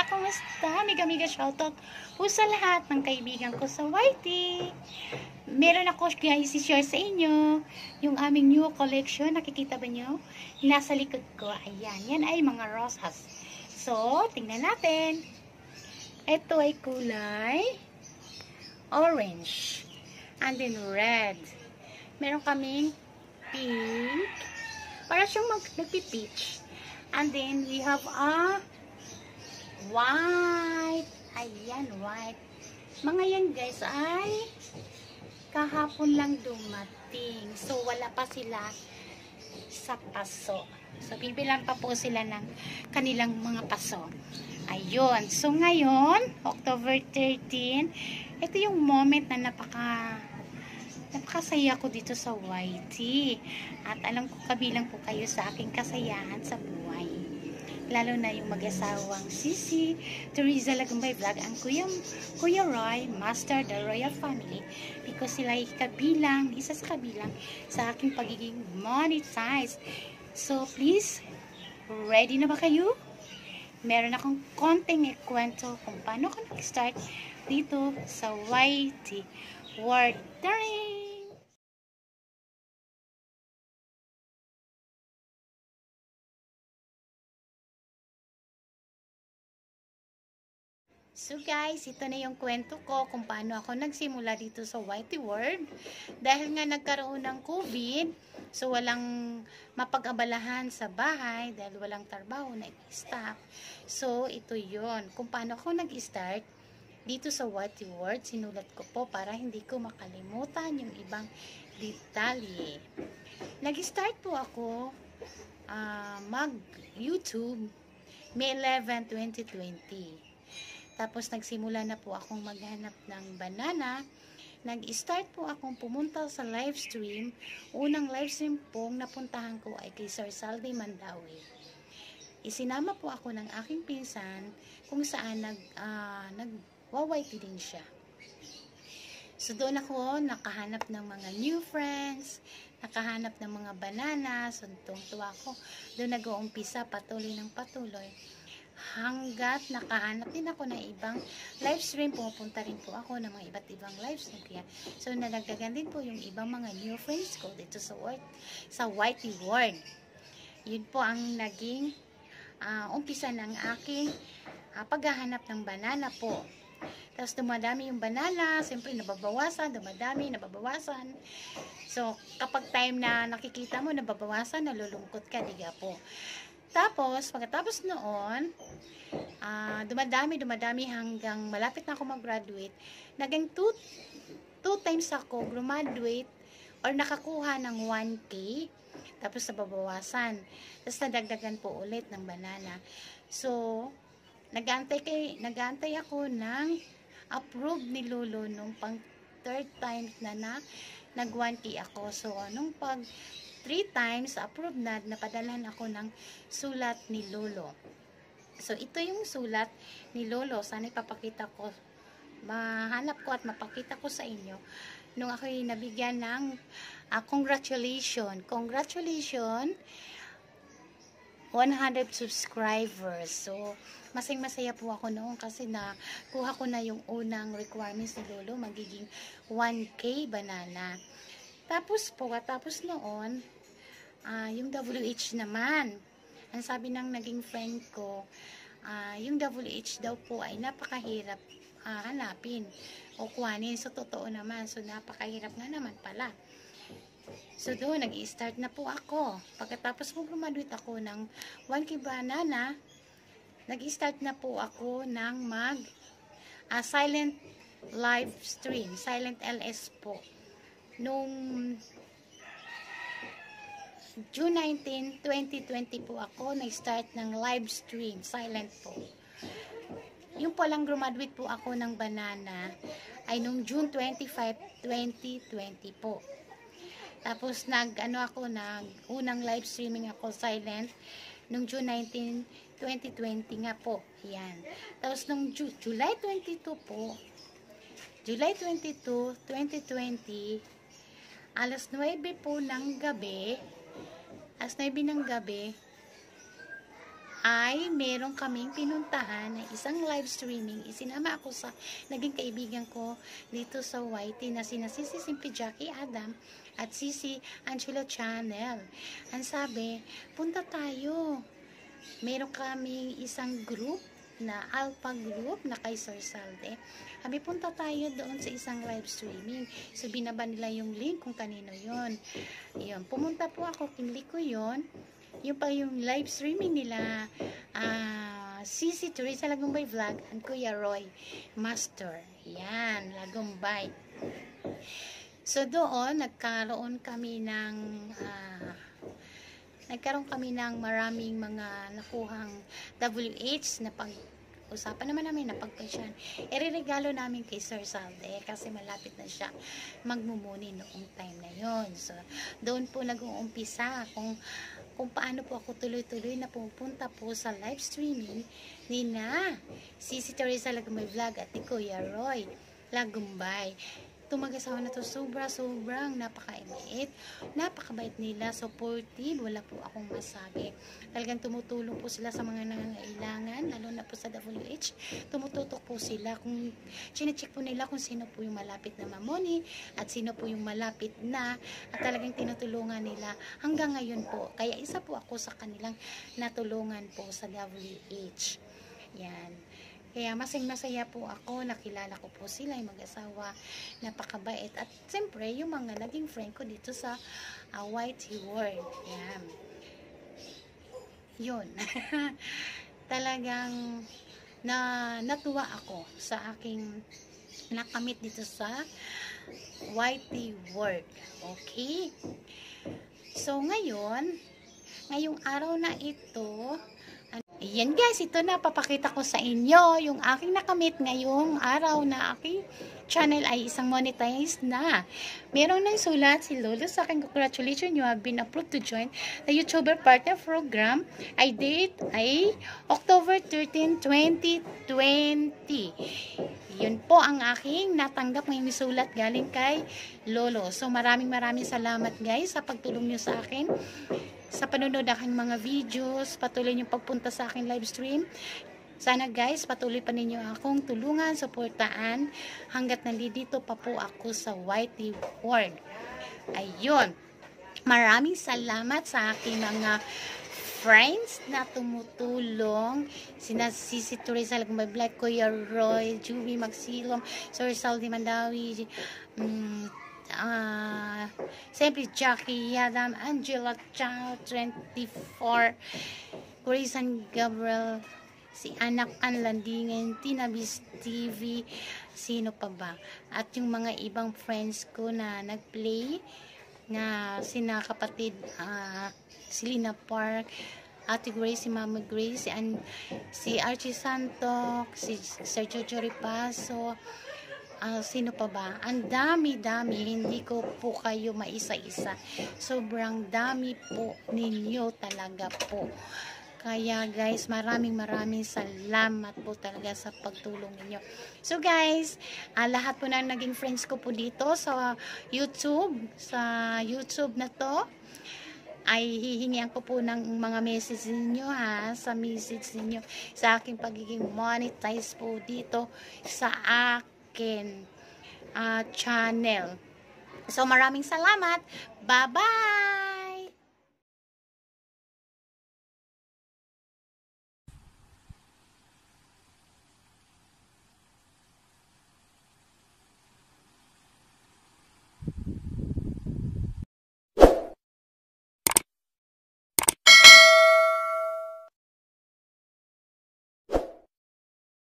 Kumusta? Miga-miga shoutout po sa lahat ng kaibigan ko sa YT. Meron ako guys i-share sa inyo yung aming new collection. Nakikita ba nyo? Nasa likod ko. Ayan. Yan ay mga rosas. So, tingnan natin. Ito ay kulay orange. And then red. Meron kaming pink. Para siyang nagpi-peach. And then we have a white. Ayan, white. Mga yan guys ay kahapon lang dumating. So, wala pa sila sa paso. So, bibilang pa po sila ng kanilang mga paso. Ayun. So, ngayon, October 13, ito yung moment na napakasaya ko dito sa YT. At alam ko kabilang po kayo sa aking kasayahan sa buhay. Lalo na yung mag-asawang Sisi, Teresa Lagumbay Vlog, ang Kuya Roy, Master, the Royal Family, because sila ay kabilang, isa sa kabilang sa aking pagiging monetized. So, please, ready na ba kayo? Meron akong konting ikwento kung paano ko nag-start dito sa YT World. Taring! So guys, ito na yung kwento ko kung paano ako nagsimula dito sa YT World. Dahil nga nagkaroon ng COVID, so walang mapag-abalahan sa bahay dahil walang trabaho na i-staff. So ito yon kung paano ako nag-start dito sa YT World. Sinulat ko po para hindi ko makalimutan yung ibang detalye. Nag-start po ako mag-YouTube May 11, 2020. Tapos nagsimula na po akong maghanap ng banana. Nag-start po akong pumunta sa live stream. Unang live stream pong napuntahan ko ay kay Sir Saldi Mandawi. Isinama po ako ng aking pinsan kung saan nag-YT din siya. So doon ako nakahanap ng mga new friends, nakahanap ng mga banana. So tuwa ako. Doon nag-uumpisa patuloy ng patuloy. Hanggat nakahanap din ako ng ibang live stream, pumupunta rin po ako ng mga iba't ibang live stream. Kaya, so nadagdagan din po yung ibang mga new friends ko dito sa YT World. Yun po ang naging umpisa ng aking paghahanap ng banana po. Tapos dumadami yung banana, siyempre nababawasan, dumadami, nababawasan. So kapag time na nakikita mo nababawasan, nalulungkot ka, diga po. Tapos, pagkatapos noon, dumadami hanggang malapit na ako mag-graduate. Naging two times ako graduate or nakakuha ng 1K. Tapos nababawasan. Tapos nadagdagan po ulit ng banana. So, nag-aantay ako ng approve ni Lolo nung pang third time na nag 1K ako. So, nung pag 3 times approved na, napadalhan ako ng sulat ni Lolo. So, ito yung sulat ni Lolo. Sana ipapakita ko, mahanap ko at mapakita ko sa inyo. Nung ako'y nabigyan ng congratulations. 100 subscribers. So, masaya po ako noon kasi nakuha ko na yung unang requirements ni Lolo, magiging 1K banana. Tapos noon, yung WH naman, ang sabi ng naging friend ko, yung WH daw po ay napakahirap hanapin o kuhanin. So, totoo naman. So, napakahirap nga naman pala. So, doon, nag-i-start na po ako. Pagkatapos po graduate ako ng 1K banana, nag-i-start na po ako ng silent live stream, silent LS po. Nung June 19, 2020 po ako nag-start ng live stream, silent po. Yung po lang graduate po ako ng banana ay nung June 25, 2020 po. Tapos unang live streaming ako silent nung June 19, 2020 nga po. Yan. Tapos nung July 22 po, July 22, 2020, alas 9 po ng gabi, ay meron kaming pinuntahan na isang live streaming. Isinama ako sa naging kaibigan ko dito sa YT na sina Sisi Simpi Jackie Adam at Sisi Angelo Channel. Ang sabi, punta tayo. Meron kaming isang group na alpha group na kay Sir Salde. Sabi, punta tayo doon sa isang live streaming. So, binaba nila yung link kung kanino yon. Yun. Pumunta po ako, kinlik ko yon. Yung pa yung live streaming nila, Sisi Teresa Lagumbay Vlog and Kuya Roy Master. Yan, Lagumbay. So, doon, nagkaroon kami ng maraming mga nakuhang WH na usapan naman namin na pagpasyan. Ireregalo namin kay Sir Salde kasi malapit na siya magmumuni noong time na yon. So, doon po nag-uumpisa kung paano po ako tuloy-tuloy na pupunta po sa live streaming ni na Sisi Teresa Lagumbay Vlog at ni Kuya Roy Lagumbay. Itong mag-asawa na to, sobrang napakabait. Napakabait nila, supportive, wala po akong masabi. Talagang tumutulong po sila sa mga nangangailangan, lalo na po sa WH. Tumututok po sila, kung chinecheck po nila kung sino po yung malapit na mamoni, at sino po yung malapit na, at talagang tinutulungan nila hanggang ngayon po. Kaya isa po ako sa kanilang natulungan po sa WH. Yan. Kaya masaya po ako, nakilala ko po sila, yung mag-asawa, napakabait. At siyempre, yung mga naging friend ko dito sa YT World. Yan. Yun. Talagang natuwa ako sa aking nakamit dito sa YT World. Okay? So, ngayong araw na ito, ayan guys, ito na, papakita ko sa inyo yung aking nakamit ngayong araw na aking channel ay isang monetized na. Meron nang sulat si Lolo sa akin, congratulations, you have been approved to join the YouTuber Partner Program. Date ay October 13, 2020. Yun po ang aking natanggap ngayong sulat galing kay Lolo. So maraming salamat guys sa pagtulong nyo sa akin. Sa panonood ng aking mga videos, patuloy niyong pagpunta sa aking live stream. Sana guys, patuloy pa ninyo akong tulungan, suportaan, hanggat nandito pa po ako sa YT World. Ayun. Maraming salamat sa aking mga friends na tumutulong. Sina Sisi Teresa Lagumbay Vlog, Kuya Roy, Juby Magsilom, Sir Saldi Mandawi, siyempre Jackie Adam, Angela Chow 24, Grayson Gabriel, si Anak Anlandingen, Tinabis TV, sino pa ba? At yung mga ibang friends ko na nagplay, na sina kapatid Selena Park, Ate Grace, si Mama Grace, si Archie Santok, si Sir Jojo Ripaso, sino pa ba? Ang dami, hindi ko po kayo maisa-isa. Sobrang dami po ninyo talaga po. Kaya guys, maraming salamat po talaga sa pagtulong ninyo. So guys, lahat po na naging friends ko po dito sa YouTube na to, ay hihingian ko po ng mga message ninyo sa message ninyo sa aking pagiging monetize po dito sa channel. So maraming salamat. Bye-bye!